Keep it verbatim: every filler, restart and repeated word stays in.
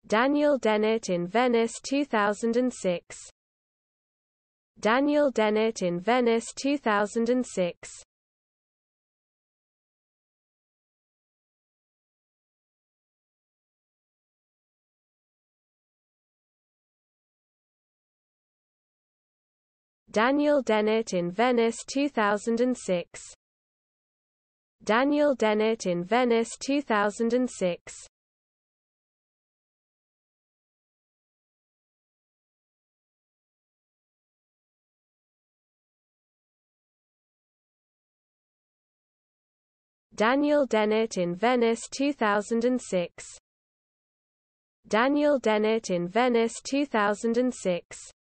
Daniel Dennett in Venice two thousand six. Daniel Dennett in Venice two thousand six. Daniel Dennett in Venice two thousand six. Daniel Dennett in Venice two thousand six. Daniel Dennett in Venice two thousand six. Daniel Dennett in Venice two thousand six.